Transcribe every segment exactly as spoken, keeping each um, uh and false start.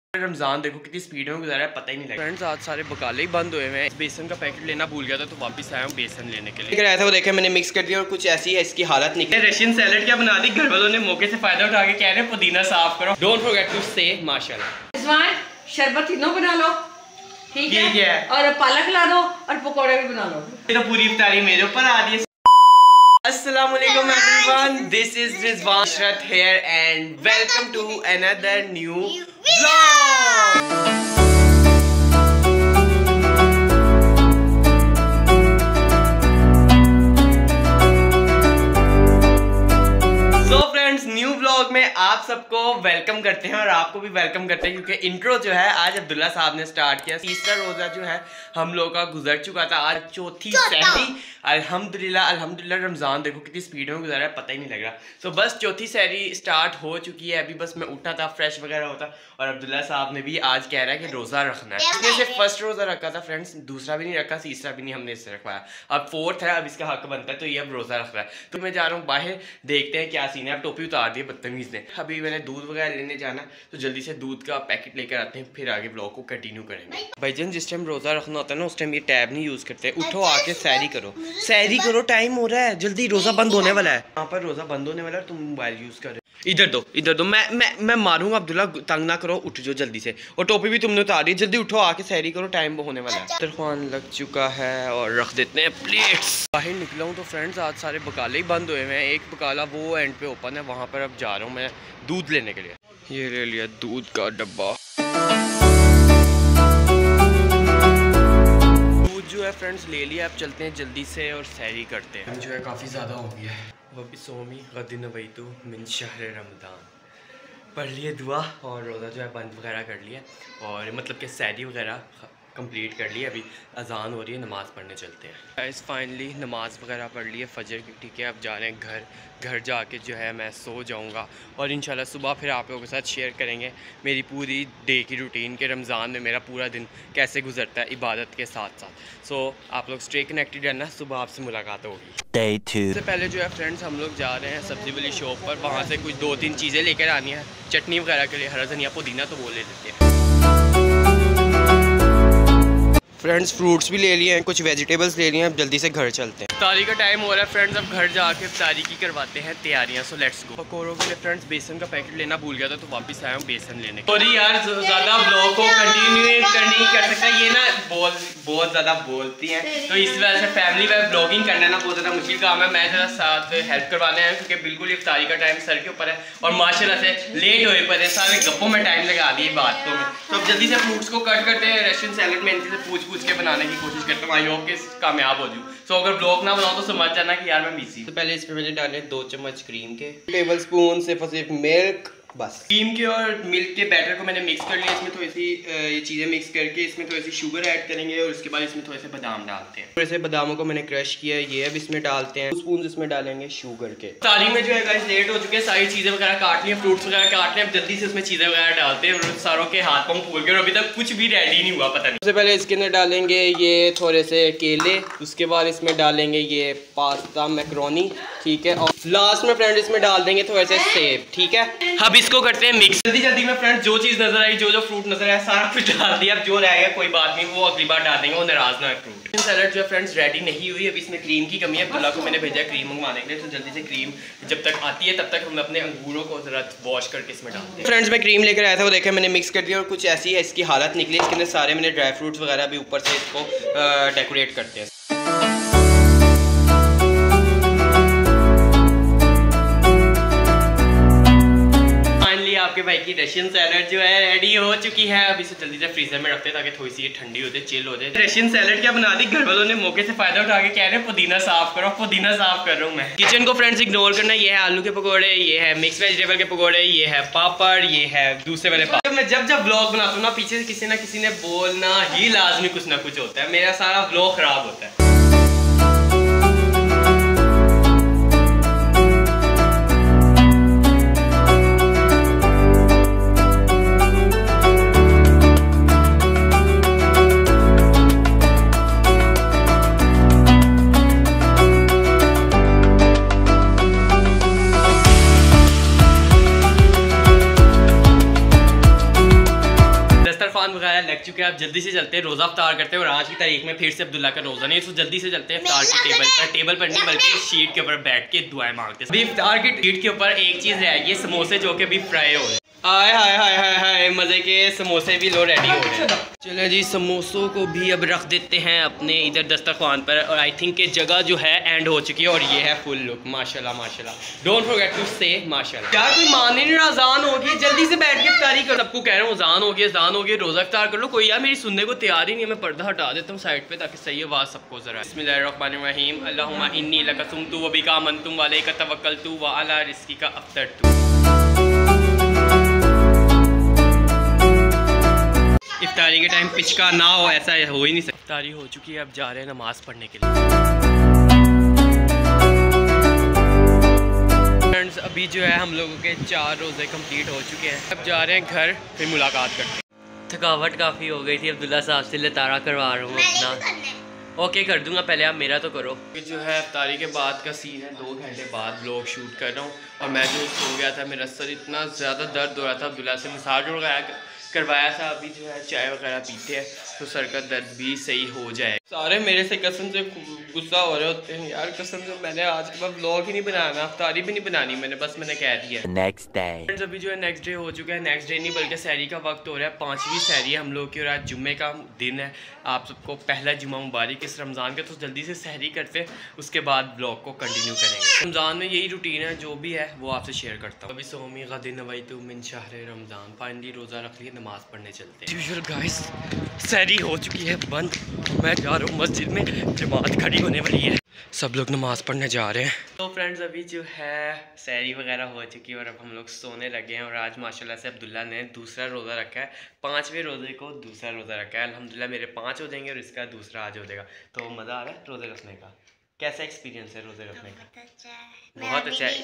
रमजान देखो कितनी स्पीड में गुजारा है, पता ही नहीं लगा। फ्रेंड्स आज सारे बकाले ही बंद हुए हैं। बेसन का पैकेट लेना भूल गया था तो वापस आया हूँ बेसन लेने के लिए। आया था वो देखा मैंने मिक्स कर दिया और कुछ ऐसी है इसकी हालत निकली। रशियन सैलेड क्या बना दी, घर वालों ने मौके से फायदा उठा के कह रहे हैं पुदीना साफ करो। डोंट फॉरगेट टू से माशाल्लाह। शरबत तीनों बना लो, ठीक है, है और पालक ला दो और पकौड़े भी बना लो। तो पूरी इफ्तारी मेरे ऊपर आ रही है। Assalamu alaikum everyone, this is Rizwan Ashrat here and welcome to another new vlog. New vlog में आप सबको वेलकम करते हैं और आपको भी वेलकम करते हैं क्योंकि इंट्रो जो है आज अब्दुल्ला साहब ने स्टार्ट किया। तीसरा रोजा जो है हम लोग का गुजर चुका था, आज चौथी सहरी अल्हम्दुलिल्लाह। अल्हम्दुलिल्लाह रमजान देखो कितनी स्पीड में गुजारा है, पता ही नहीं लग रहा। सो बस चौथी सहरी स्टार्ट हो चुकी है। अभी बस मैं उठा था, फ्रेश वगैरह होता और अब्दुल्ला साहब ने भी आज कह रहा है कि रोजा रखना है। इसने से फर्स्ट रोजा रखा था फ्रेंड्स, दूसरा भी नहीं रखा, तीसरा भी नहीं हमने इससे रखवाया। अब फोर्थ है, अब इसका हक बनता है तो ये अब रोजा रख रहा है। तो मैं जा रहा हूँ बाहर, देखते हैं क्या सीन है। अब टोपी उतार दी बदतमीज ने। अभी मैंने दूध वगैरह लेने जाना तो जल्दी से दूध का पैकेट लेकर आते हैं, फिर आगे ब्लॉग को कंटिन्यू करेंगे। भाईजान जिस टाइम रोजा रखना होता है ना उस टाइम ये टैब नहीं यूज करते। उठो आके सैरी करो, सैरी करो, टाइम हो रहा है, जल्दी रोजा बंद होने वाला है। यहाँ पर रोजा बंद होने वाला है, तुम मोबाइल यूज कर रहे हो। इधर दो, इधर दो, मैं मैं मैं मारूंगा अब्दुल्ला, तंग ना करो, उठ जाओ जल्दी से। और टोपी भी तुमने उतार दी, जल्दी उठो आके सैरी करो, टाइम होने वाला है। तरखान लग चुका है और रख देते हैं प्लेट्स। बाहर निकला हूँ तो फ्रेंड्स आज सारे बकाले ही बंद हुए हैं। एक बकाला वो एंड पे ओपन है, वहाँ पर अब जा रहा हूँ मैं दूध लेने के लिए। ये ले लिया दूध का डब्बा। दूध जो है फ्रेंड्स ले लिया, अब चलते हैं जल्दी से और सैरी करते हैं। जो है काफ़ी ज़्यादा हो गया है। वबी सोमी गदिन वैतु मिन शहर रमदान, पढ़ लिए दुआ और रोज़ा जो है बंद वगैरह कर लिया और मतलब कि सैरी वगैरह कंप्लीट कर लिया। अभी अजान हो रही है, नमाज़ पढ़ने चलते हैं। गाइस फाइनली नमाज़ वगैरह पढ़ ली है फजर की, ठीक है। अब जा रहे हैं घर। घर जाके जो है मैं सो जाऊंगा और इंशाल्लाह सुबह फिर आप लोगों के साथ शेयर करेंगे मेरी पूरी डे की रूटीन के रमज़ान में मेरा पूरा दिन कैसे गुजरता है इबादत के साथ साथ। सो so, आप लोग स्टे कनेक्टेड रहना, सुबह आपसे मुलाकात होगी। डे टू सबसे पहले जो है फ्रेंड्स हम लोग जा रहे हैं सब्ज़ी वाली शॉप पर, वहाँ से कुछ दो तीन चीज़ें लेकर आनी है चटनी वगैरह के लिए। हरा धनिया पुदीना तो वो ले लेते हैं फ्रेंड्स। फ्रूट्स भी ले लिए हैं, कुछ वेजिटेबल्स ले लिए हैं। अब जल्दी से घर चलते हैं। इफ्तारी का टाइम हो रहा है फ्रेंड्स, अब घर जाके इफ्तारी की करवाते हैं तैयारियां। So let's go. पकौड़ों के लिए फ्रेंड्स बेसन का पैकेट लेना भूल गया था तो वापस आया हूँ बेसन लेने। सॉरी यार ज़्यादा ब्लॉग को कंटिन्यू नहीं कर सकता, ये ना बोल बहुत ज़्यादा बोलती हैं तो इस वजह से फैमिली में ब्लॉगिंग करना ना बहुत ज़्यादा मुश्किल काम है। मैं ज़रा साथ हेल्प करवाने आया क्योंकि बिल्कुल इफ्तारी का टाइम सर के ऊपर है और माशाल्लाह से लेट हुए पर है, सारे गप्पों में टाइम लगा दिए बातों में। तो अब जल्दी से फ्रूट्स को कट करते हैं। रशियन सैलेड में इनसे पूछ पूछ के बनाने की कोशिश करता हूँ, आई होप कि कामयाब हो जाऊँ। सो अगर ब्लॉग ना बनाओ तो समझ जाना कि यार मैं बिजी। तो पहले इसमें मैंने डाले दो चम्मच क्रीम के, टेबल स्पून सिर्फ और सिर्फ मिल्क, बस। क्रीम के और मिल्क के बैटर को मैंने मिक्स कर लिया। इसमें थोड़ी सी ये चीज़ें मिक्स करके इसमें थोड़ी सी शुगर ऐड करेंगे और उसके बाद इसमें थोड़े से बादाम डालते हैं। थोड़े से बादामों को मैंने क्रश किया है, ये अब इसमें डालते हैं। स्पून इसमें डालेंगे शुगर के। सारी में जो है गाइस लेट हो चुके हैं, सारी चीज़ें वगैरह काट ली, फ्रूट्स वगैरह काट लें। अब जल्दी से इसमें चीज़ें वगैरह डालते हैं और सारों के हाथ पाँव फूल के और अभी तक कुछ भी रेडी नहीं हुआ, पता नहीं। सबसे पहले इसके अंदर डालेंगे ये थोड़े से केले, उसके बाद इसमें डालेंगे ये पास्ता मैक्रोनी, ठीक है। और लास्ट में फ्रेंड इसमें डाल देंगे थोड़े से सेब, ठीक है। अब इसको करते हैं मिक्स। जल्दी जल्दी में फ्रेंड्स जो चीज़ नजर आई, जो जो फ्रूट नजर आया सारा कुछ डाल दिया। अब जो रह गया कोई बात नहीं, वो अगली बार डाल देंगे, वो नाराज ना है। फ्रूट सैलेड जो है फ्रेंड्स रेडी नहीं हुई, अभी इसमें क्रीम की कमी है। अब्दुल्ला को मैंने भेजा क्रीम मंगवाने के लिए, तो जल्दी से क्रीम जब तक आती है तब तक हम अपने अंगूरों को जरा वॉश करके इसमें डालते हैं। फ्रेंड्स मैं क्रीम लेकर आया था, वो देखा मैंने मिक्स कर दिया और कुछ ऐसी है इसकी हालत निकली। इसके अंदर सारे मैंने ड्राई फ्रूट्स वगैरह भी ऊपर से इसको डेकोरेट करते हैं। आपके भाई की रशियन सैलेड जो है रेडी हो चुकी है। अब इसे जल्दी से फ्रीजर में रखते हैं ताकि थोड़ी सी ठंडी हो जाए, चिल हो जाए। रशियन सैलेड क्या बना दी, घर वालों ने मौके से फायदा उठा के कह रहे हैं पुदीना साफ करो, पुदीना साफ कर रहा हूँ मैं। किचन को फ्रेंड्स इग्नोर करना। ये है आलू के पकौड़े, ये है मिक्स वेजिटेबल के पकौड़े, ये है पापड़, ये है दूसरे वाले पापड़। मैं जब जब व्लॉग बनाता हूँ ना पीछे से किसी ना किसी ने बोलना ही लाजमी कुछ ना कुछ होता है, मेरा सारा व्लॉग खराब होता है। दस्तरखान वगैरह लग चुके हैं, अब जल्दी से चलते हैं रोज़ा इफ्तार करते हैं। और आज की तारीख में फिर से अब्दुल्ला का रोज़ा नहीं, तो जल्दी से चलते हैं इफ्तार की टेबल पर। टेबल पर नहीं बल्कि शीट के ऊपर बैठ के दुआएं मांगते हैं। अभी इफ्तार की शीट के ऊपर एक चीज़ रह गई, समोसे जो कि अभी फ्राई हो रहे हैं। आए हाय हाय हाय हाय मज़े के समोसे भी लो रेडी हो रहे हैं। चलो जी, समोसों को भी अब रख देते हैं अपने इधर दस्तरखान पर। और आई थिंक ये जगह जो है एंड हो चुकी है और ये है फुल लुक। माशाल्लाह माशाल्लाह, डोंट फॉरगेट टू से माशाल्लाह। यार कोई मान ही नहीं रहा, अज़ान होगी, जल्दी से बैठ के इफ्तारी करो। सबको कह रहा हूँ अज़ान होगी अज़ान होगी, रोज़ा इफ्तार कर लो। कोई यार मेरी सुनने को तैयार ही नहीं है। मैं पर्दा हटा देता हूँ साइड पे ताकि सही आवाज़ सबको ज़रा। बिस्मिल्लाहिर्रहमानिर्रहीम, अल्लाहुम्मा इन्नी लका सुमतु व बिका आमनतु व अलैका तवक्कलतु व अला रिज़्क़िका अफ़्तरतु। इफ्तारी के टाइम पिचका ना हो, ऐसा हो ही नहीं सकता। इफ्तारी हो चुकी है, अब जा रहे हैं नमाज़ पढ़ने के लिए। फ्रेंड्स अभी जो है हम लोगों के चार रोज़े कंप्लीट हो चुके हैं। अब जा रहे हैं घर, फिर मुलाकात करते हैं। थकावट काफ़ी हो गई थी, अब्दुल्ला साहब से लतारा करवा रहा हूँ अपना। ओके कर दूंगा, पहले आप मेरा तो करो। जो है इफ्तारी के बाद का सीन है, दो घंटे बाद व्लॉग शूट कर रहा हूँ। और मैं जो सो गया था, मेरा सर इतना ज़्यादा दर्द हो रहा था, अब्दुल्ला से मसाज वगैरह करवाया था। अभी जो है चाय वगैरह पीते हैं तो सर का दर्द भी सही हो जाए। सारे मेरे से कसम से गुस्सा हो रहे होते हैं यार, कसम से मैंने आज के बाद व्लॉग ही नहीं बनाना, इफ्तारी भी नहीं बनानी मैंने, बस मैंने कह दिया। नेक्स्ट डे अभी जो है नेक्स्ट डे हो चुका है। नेक्स्ट डे नहीं बल्कि सहरी का वक्त हो रहा है, पाँचवीं सहरी है हम लोग की और आज जुम्मे का दिन है। आप सबको पहला जुम्मा मुबारक इस रमज़ान का। तो जल्दी से सहरी करते उसके बाद ब्लॉग को कंटिन्यू करेंगे। रमज़ान में यही रूटीन है, जो भी है वो आपसे शेयर करता हूँ। अभी सोमी गदिन नवैतु मिन शहर रमज़ान, फाइनली रोज़ा रख लिया, नमाज़ पढ़ने चलते हैं। गाइस सहरी हो चुकी है बंद, मैं जा रहा हूँ मस्जिद में, जमात खड़ी होने वाली है, सब लोग नमाज़ पढ़ने जा रहे हैं। तो फ्रेंड्स अभी जो है सहरी वगैरह हो चुकी है और अब हम लोग सोने लगे हैं। और आज माशाल्लाह से अब्दुल्ला ने दूसरा रोज़ा रखा है, पाँचवें रोज़े को दूसरा रोज़ा रखा है। अल्हम्दुलिल्लाह मेरे पाँच हो जाएंगे और इसका दूसरा आज हो जाएगा। तो मज़ा आ रहा है रोज़े रखने का? कैसा एक्सपीरियंस है रोज़े रखने का? बहुत अच्छा है।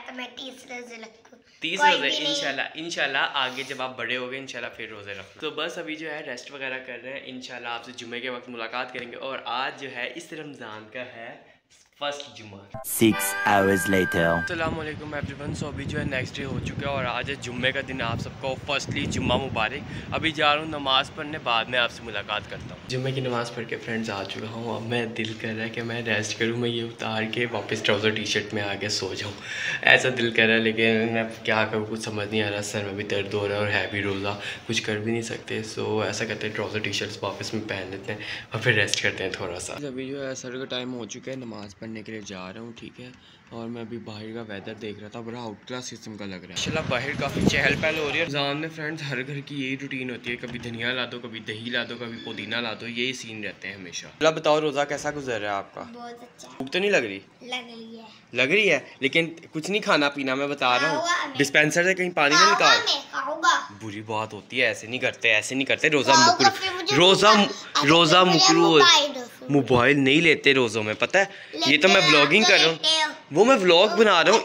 तीस रोज़े इंशाल्लाह इंशाल्लाह आगे जब आप बड़े हो गए इंशाल्लाह फिर रोज़े रखना। तो बस अभी जो है रेस्ट वगैरह कर रहे हैं, इंशाल्लाह आपसे जुम्मे के वक्त मुलाकात करेंगे। और आज जो है इस रमज़ान का है फर्स्ट जुम्मा। Six hours later. अस्सलाम वालेकुम एवरीवन। सो अभी जो है नेक्स्ट डे हो चुका है और आज है जुम्मे का दिन। आप सबको फर्स्टली जुम्मा मुबारक। अभी जा रहा हूँ नमाज़ पढ़ने, बाद में आपसे मुलाकात करता हूँ। जुम्मे की नमाज़ पढ़ के फ्रेंड्स आ चुका हूँ। अब मैं दिल कर रहा है कि मैं रेस्ट करूँ, मैं ये उतार के वापस ट्राउज़र टी शर्ट में आके सो जाऊँ, ऐसा दिल कर रहा है। लेकिन मैं क्या करूँ कुछ समझ नहीं आ रहा, सर में भी दर्द हो रहा है और है भी रोज़ा, कुछ कर भी नहीं सकते। सो ऐसा करते हैं ट्राउज़र टी शर्ट्स वापस में पहन लेते हैं और फिर रेस्ट करते हैं थोड़ा सा। अभी जो है सर का टाइम हो चुका है, नमाज़ पढ़ने के लिए जा रहा हूँ, ठीक है। और मैं अभी बाहर का वेदर देख रहा था, बड़ा आउट क्लास किस्म का लग रहा है। इंशाल्लाह बाहर काफ़ी चहल पहल हो रही है। रमज़ान में फ्रेंड्स हर घर की यही रूटीन होती है, कभी धनिया ला दो, कभी दही ला दो, कभी पुदीना ला दो, यही सीन रहते हैं हमेशा। चलो बताओ रोज़ा कैसा गुजर रहा है आपका? बहुत अच्छा। भूख तो नहीं लग रही? लग रही है। लग रही है लेकिन कुछ नहीं खाना पीना, मैं बता रहा हूँ। डिस्पेंसर से कहीं पानी में निकाल। बुरी बात होती है, ऐसे नहीं करते, ऐसे नहीं करते। रोज़ा मुकरू रोज़ा रोज़ा मुकरू मोबाइल नहीं लेते रोज़ों में, पता है? ये तो मैं व्लॉगिंग कर रहा हूँ, वो मैं व्लॉग बना रहा हूँ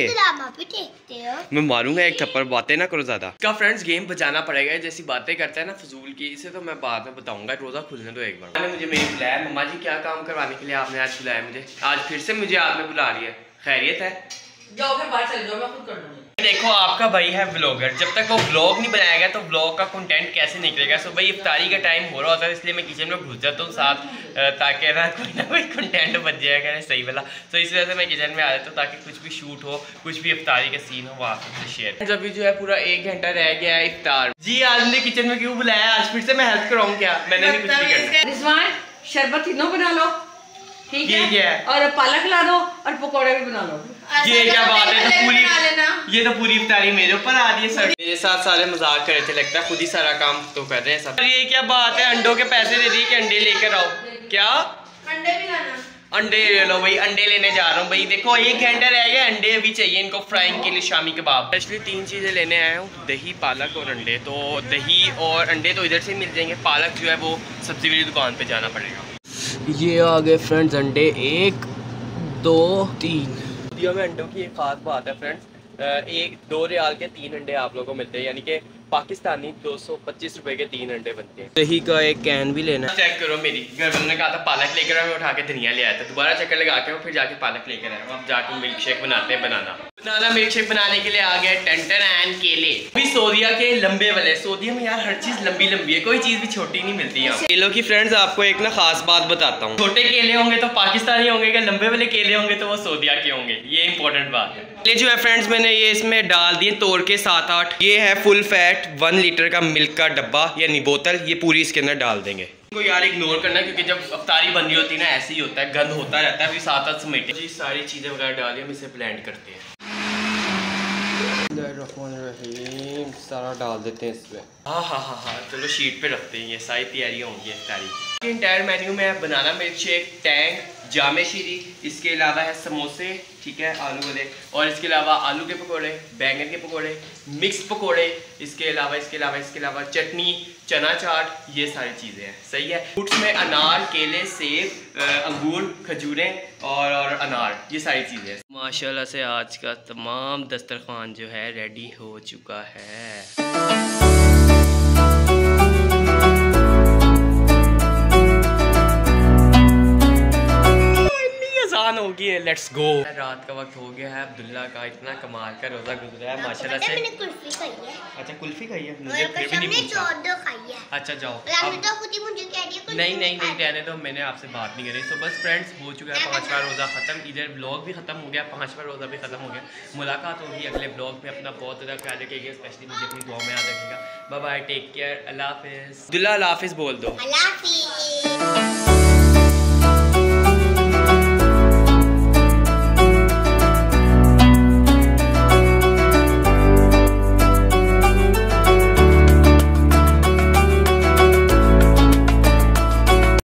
इसलिए। मैं मारूंगा एक थप्पड़, बातें ना करो ज़्यादा। का फ्रेंड्स गेम बजाना पड़ेगा, जैसी बातें करता है ना फजूल की, इसे तो मैं बाद में बताऊंगा। रोज़ा खुलने दो एक बार। मुझे मेरी बुलाया मम्मा जी, क्या काम करवाने के लिए आपने आज बुलाया मुझे? आज फिर से मुझे आपने बुला लिया, खैरियत है? जाओ फिर बाहर चले जाओ, मैं खुद कर लूँगी। देखो आपका भाई है व्लॉगर, जब तक वो व्लॉग नहीं बनाएगा तो व्लॉग का कंटेंट कैसे निकलेगा? सो भाई इफ्तारी का टाइम हो रहा होता है, इसलिए मैं किचन में घुस जाता हूँ साथ, ताकि ना कोई ना कोई कंटेंट बच जाएगा सही वाला। तो इस वजह से मैं किचन में आ जाता हूँ ताकि कुछ भी शूट हो, कुछ भी इफ्तारी का सीन हो वो आप सबसे शेयर। अभी जो है पूरा एक घंटा रह गया है इफ्तार। जी आज ने किचन में क्यों बुलाया? आज फिर से मैं हेल्प कराऊँ क्या? मैंने नहीं कुछ भी करना। शरबत तीनों बना लो, ठीक है, है और पालक ला दो और पकौड़े भी बना लो। ये क्या बात है? तो पूरी ये तो पूरी इफ्तारी मेरे ऊपर आ रही है। सर मेरे साथ सारे मजाक कर रहे थे, लगता है खुद ही सारा काम तो कर रहे हैं सब। ये क्या बात है? अंडों के पैसे दे दिए कि अंडे लेकर आओ। क्या अंडे भी लाना? अंडे ले लो भाई, अंडे लेने जा रहा हूँ भाई। देखो एक घंटा रह गया, अंडे अभी चाहिए इनको फ्राइंग के लिए, शामी कबाब। स्पेशली तीन चीज़ें लेने आया हूँ, दही, पालक और अंडे। तो दही और अंडे तो इधर से मिल जाएंगे, पालक जो है वो सब्जी वाली दुकान पे जाना पड़ेगा। ये आ गए फ्रेंड्स अंडे, एक दो तीन। सऊदीया में अंडों की एक खास बात है फ्रेंड्स, एक दो रियाल के तीन अंडे आप लोगों को मिलते हैं, यानी कि पाकिस्तानी दो सौ पच्चीस रुपए के तीन अंडे बनते हैं। दही का एक कैन भी लेना। चेक करो मेरी घर वालों ने कहा था पालक लेकर आया, मैं उठा के धनिया ले आया था। दोबारा चक्कर लगा के फिर जाके पालक लेकर आया। अब जाके मिल्क शेक बनाते हैं बनाना। बनाना मिल्क शेक बनाने के लिए आ गए टन एंड केले, भी सोदिया के लंबे वाले। सोदिया में यार हर चीज लंबी लंबी है, कोई चीज भी छोटी नहीं मिलती है। केलों की फ्रेंड्स आपको एक ना खास बात बताता हूँ, छोटे केले होंगे तो पाकिस्तानी होंगे, क्या लंबे वाले केले होंगे तो वो सोदिया के होंगे, ये इंपॉर्टेंट बात है। ये जो है फ्रेंड्स मैंने ये इसमें डाल दिए तोड़ के सात आठ। ये है फुल फैट वन लीटर का मिल्क का डब्बा यानी बोतल, ये पूरी इसके अंदर डाल देंगे। को यार इग्नोर करना क्योंकि जब अफ्तारी बन रही होती है ना ऐसे ही होता है, गंद होता रहता है। अभी साथ साथ समेटे जी सारी चीजें वगैरह डाली, हम इसे ब्लेंड करते हैं। सारा डाल देते हैं इसमें। हाँ हाँ हाँ हाँ चलो शीट पे रखते हैं, ये सारी तैयारियाँ होंगी इफ्तारी की। इंटायर मेन्यू में है बनाना मिल्क शेक, टैंग, जामे शीरी, इसके अलावा है समोसे, ठीक है आलू वाले, और इसके अलावा आलू के पकोड़े, बैंगन के पकोड़े, मिक्स पकोड़े, इसके अलावा इसके अलावा इसके अलावा चटनी, चना चाट, ये सारी चीज़ें हैं। सही है। फ्रूट्स में अनार, केले, सेब, अंगूर, खजूरें और और अनार, ये सारी चीज़ें हैं। माशाल्लाह से आज का तमाम दस्तरखान जो है रेडी हो चुका है। हो गई है, लेट्स गो। रात का वक्त हो गया है, अब्दुल्ला का इतना कमाल का रोजा गुजरा है माशाल्लाह से। मैंने कुल्फी खाई है। अच्छा कुल्फी खाई है, मुझे फिर भी नहीं पूछा। खाई है। अच्छा जाओ अब तो खुद ही मुझे कह रही है नहीं नहीं नहीं कहने दो, मैंने आपसे बात नहीं करी। सो बस फ्रेंड्स हो चुका है पांचवा रोजा खत्म, इधर ब्लॉग भी खत्म हो गया, पांचवा रोजा भी खत्म हो गया। मुलाकात होगी अगले ब्लॉग में। अपना बहुत ज़्यादा ख्याल रखिएगा, स्पेशली मुझे अपनी दुआ में याद रखिएगा। बाय बाय, टेक केयर, अल्लाह हाफिज़। अब्दुल्ला अल्लाह हाफिज़ बोल दो। अल्लाह हाफिज़।